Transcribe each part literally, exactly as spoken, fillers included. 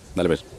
Dale, pues.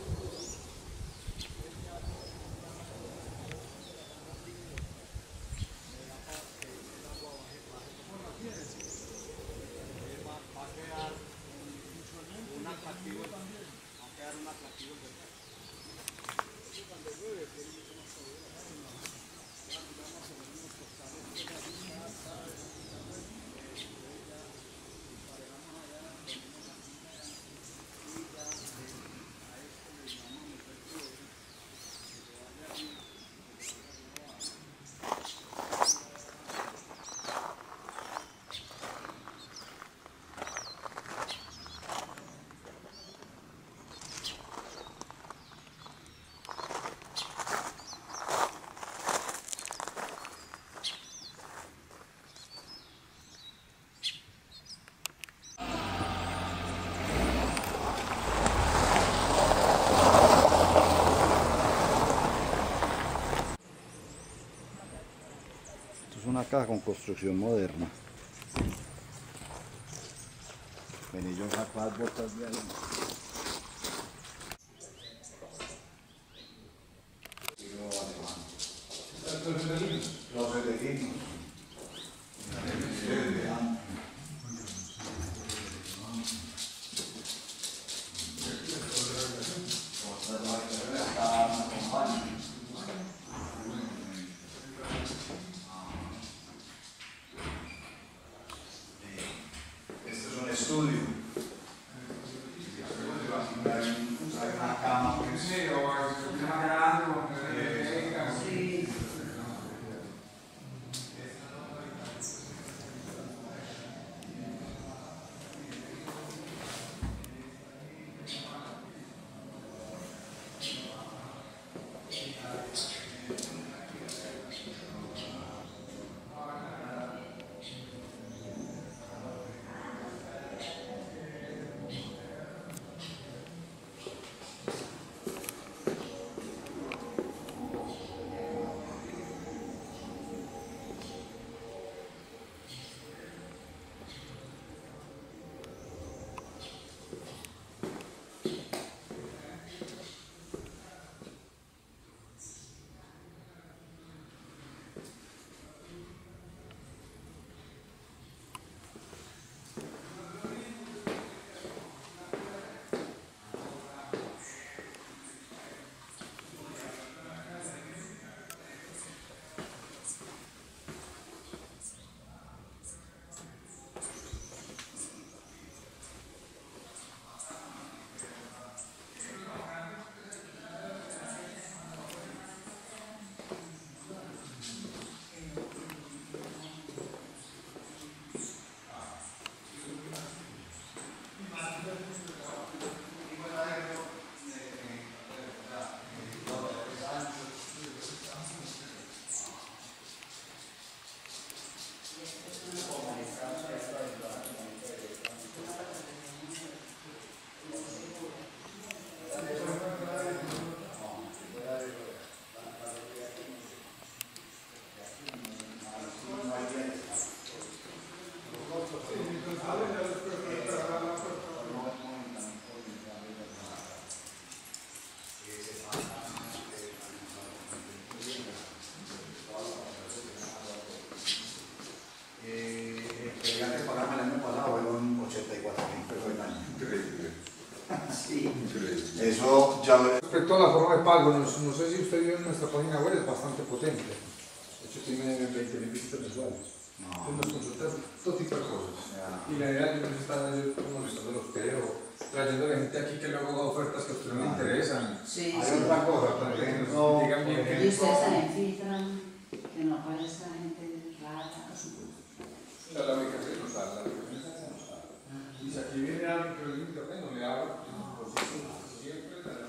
Esto es una casa con construcción moderna. Vení, yo saco las botas de ahí. Los elegidos. Este es un estudio. Hay una cama que es Eso ya lo... Respecto a la forma de pago, no, no sé si usted vio en nuestra página web, es bastante potente. De hecho tiene veinte mil visitas mensuales. No. Nos consultas todo tipo de cosas. Ya. Y la idea es estar molestando a usted o trayéndole gente aquí que luego haga ofertas que a usted no le interesan. Sí, Hay sí. otra cosa también, no, Digan bien Y que... ustedes también filtran que no aparezca gente rara. La, la ubicación no está, la ubicación está no está. Y si aquí viene alguien que lo en internet, no le haga, pues siempre la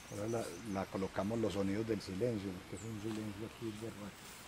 Ahora la, la colocamos los sonidos del silencio, porque es un silencio aquí de rato.